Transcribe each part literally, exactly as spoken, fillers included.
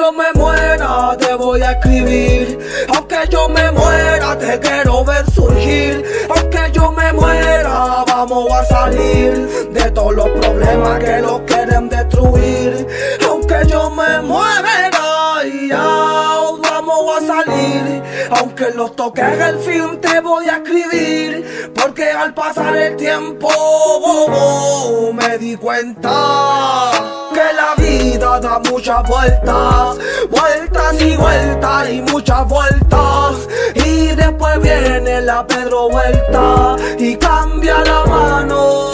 yo me muera te voy a escribir. Aunque yo me muera te quiero ver surgir. Aunque yo me muera vamos a salir de todos los problemas que los quieren destruir. Aunque yo me muera ya vamos a salir. Aunque los toques el fin te voy a escribir. Porque al pasar el tiempo oh, oh, me di cuenta que la vida da muchas vueltas, vueltas y vueltas y muchas vueltas. Y después viene la Pedro vuelta y cambia la mano.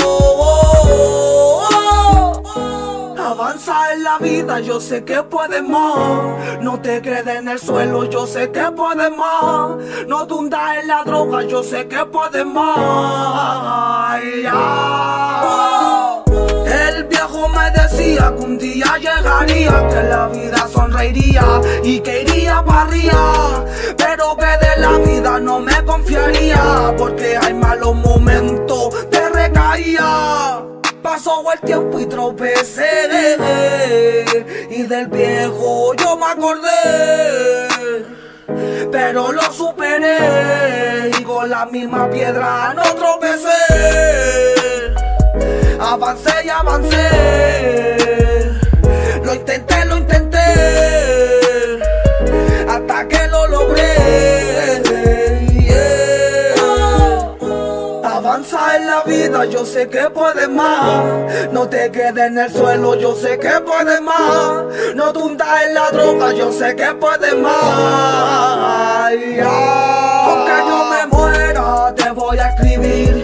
Avanza en la vida, yo sé que puedes más. No te quedes en el suelo, yo sé que puedes más. No te hundas en la droga, yo sé que puedes más. Ya. El viejo me decía que un día llegaría, que la vida sonreiría y que iría para arriba. Pero que de la vida no me confiaría, porque hay malos momentos de recaída. Pasó el tiempo y tropecé, y del viejo yo me acordé, pero lo superé y con la misma piedra no tropecé. Avancé y avancé, lo intenté, lo intenté, hasta que lo logré. Avanza en la vida, yo sé que puedes más. No te quedes en el suelo, yo sé que puedes más. No te hundas en la droga, yo sé que puedes más. Aunque yo me muera, te voy a escribir.